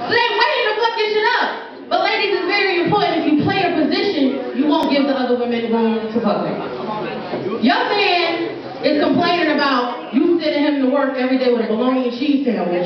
So they waiting to fuck this shit up. But ladies, it's very important. If you play a position, you won't give the other women room to fuck with. Your man is complaining about you sending him to work every day with a bologna and cheese sandwich.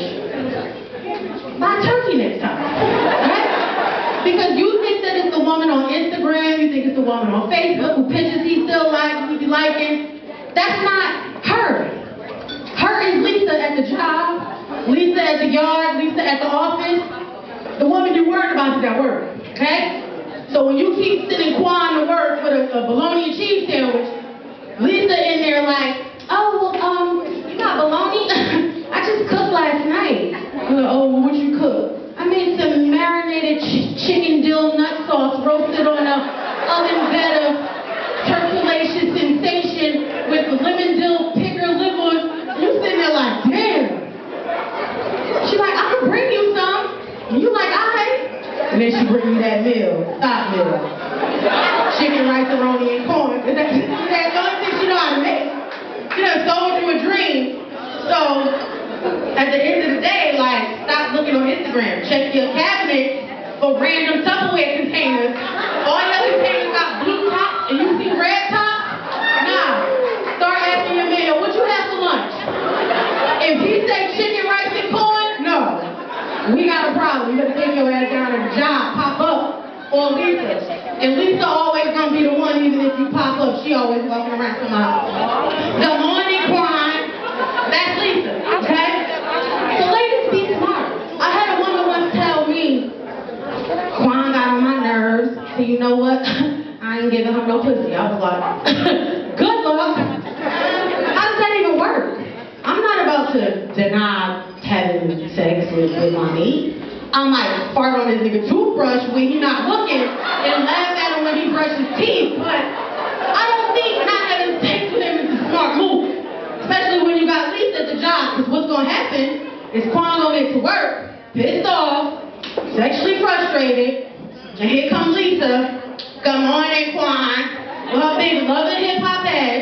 Buy turkey next time. Right? Because you think that it's the woman on Instagram, you think it's the woman on Facebook who pictures he still likes, he be liking. That's not her. Her is Lisa at the job, Lisa at the yard, Lisa at the office. The woman you worried about is at work. Okay? So when you keep sending Quan to work with a bologna and cheese sandwich, Lisa in there like, oh, well, you got bologna? I just cooked last night. Oh, what you cook? I made some marinated chicken dill nut sauce roasted on a oven bed of turkulacious sensation with lemon dill picker liver. You sitting there like, damn. She like, I can bring you some. And you like, alright. And then she bring you that meal, stock meal. Chicken, rice, bologna, and corn. That's the only thing she know how to make. She done sold you a dream. So, at the end of the day, like, stop looking on Instagram. Check your cabinet for random Tupperware containers. All your containers got blue tops and you see red tops? Nah. Start asking your man, what you have for lunch? If he say chicken, rice, and corn, no. We got a problem. You better take your ass down to the job, pop up, or Lisa. And Lisa always gonna be the one, even if you pop up, she always walking around somehow. Good morning, Quan. That's Lisa, okay? So ladies, be smart. I had a woman once tell me, Quan got on my nerves, so you know what? I ain't giving him no pussy. I was like, good luck. How does that even work? I'm not about to deny having sex with my meat. I might fart on his nigga toothbrush when he's not looking and laugh at him when he brushes teeth, but I don't think not having sex with him is a smart move. Especially when you got Lisa at the job, because what's gonna happen is Quan gonna get to work, pissed off, sexually frustrated, and here comes Lisa. Good morning, Quan. With her big loving hip hop ass.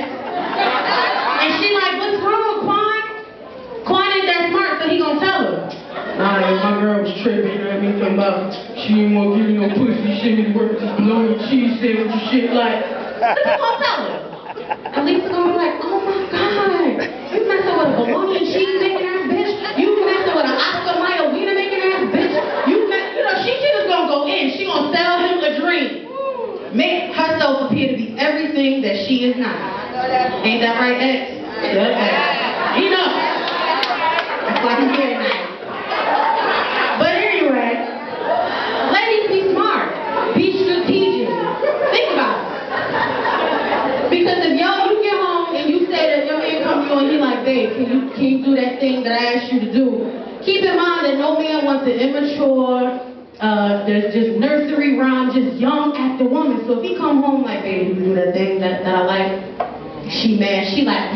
And she like, what's wrong, Quan? Quan ain't that smart, so he gonna tell her. Nah, my girl was tripping, you know what I mean? Talking about she didn't want to give me no pussy, she didn't work with this bologna cheese sandwich and shit like. What you gonna tell her? And Lisa gonna be like, oh my God, you messing with a bologna and cheese making ass bitch? You messing with an Oscar Mayer wiener making ass bitch? You know, she just gonna go in, she gonna sell him a dream. Make herself appear to be everything that she is not. Ain't that right, X? Yeah. You know. That's why he's here tonight. But anyway, ladies, be smart. Be strategic. Think about it. Because if you get home and you say that your man comes to you and he like, babe, can you do that thing that I asked you to do? Keep in mind that no man wants an immature, there's just nursery rhyme, just young active woman. So if he come home like, babe, you do that thing that I like, she mad. She like,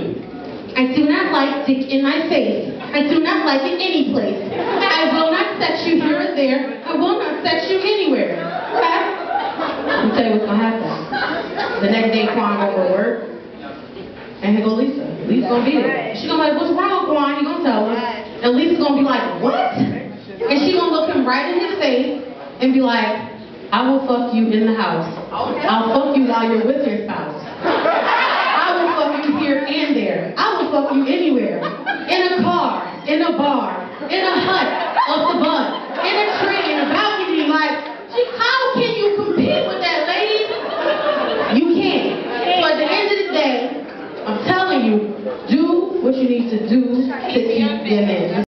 I do not like dick in my face. I do not like it any place. I will not sex you here or there. I will not sex you anywhere. Okay? Let me tell you what's gonna happen. The next day, Quan go to work, and here go Lisa. Lisa gonna be there. She gonna be like, what's wrong, Quan? He gonna tell her. And Lisa's gonna be like, what? And she gonna look him right in his face and be like, I will fuck you in the house. I'll fuck you while you're with your spouse. I will fuck you here and there. I will fuck you anywhere. In a car, in a bar, in a hut, off the bus, in a tree, in a balcony. Like, how can you compete with that, lady? You can't. So at the end of the day, I'm telling you, do what you need to do to keep your man.